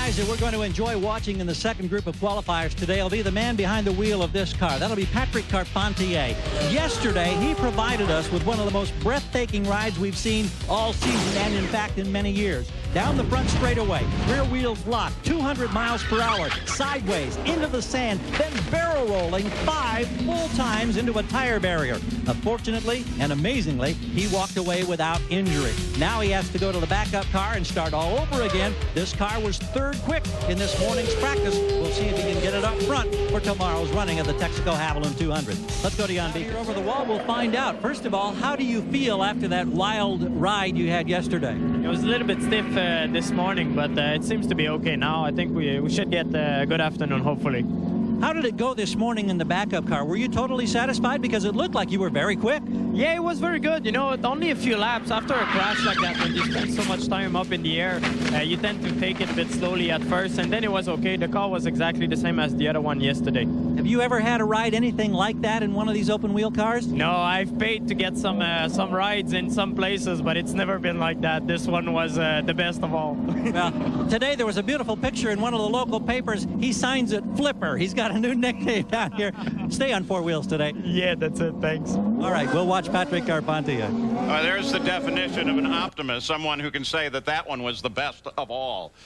guys that we're going to enjoy watching in the second group of qualifiers today will be the man behind the wheel of this car. That'll be Patrick Carpentier. Yesterday, he provided us with one of the most breathtaking rides we've seen all season and, in fact, in many years. Down the front straightaway, rear wheels locked, 200 miles per hour, sideways, into the sand, then barrel rolling 5 full times into a tire barrier. Fortunately and amazingly, he walked away without injury. Now he has to go to the backup car and start all over again. This car was third quick in this morning's practice. We'll see if he can get it up front for tomorrow's running of the Texaco Haviland 200. Let's go to Jan Beek. Over the wall, we'll find out. First of all, how do you feel after that wild ride you had yesterday? It was a little bit stiff this morning, but it seems to be okay now. I think we should get a good afternoon, hopefully. How did it go this morning in the backup car? Were you totally satisfied? Because it looked like you were very quick. Yeah, it was very good. You know, only a few laps after a crash like that, when you spend so much time up in the air, you tend to take it a bit slowly at first, and then it was okay. The car was exactly the same as the other one yesterday. Have you ever had a ride anything like that in one of these open wheel cars? No, I've paid to get some rides in some places, but it's never been like that. This one was the best of all. Well, today there was a beautiful picture in one of the local papers. He signs it Flipper. He's got a new nickname down here. Stay on four wheels today. Yeah, that's it. Thanks. All right, we'll watch Patrick Carpentier. There's the definition of an optimist, someone who can say that that one was the best of all.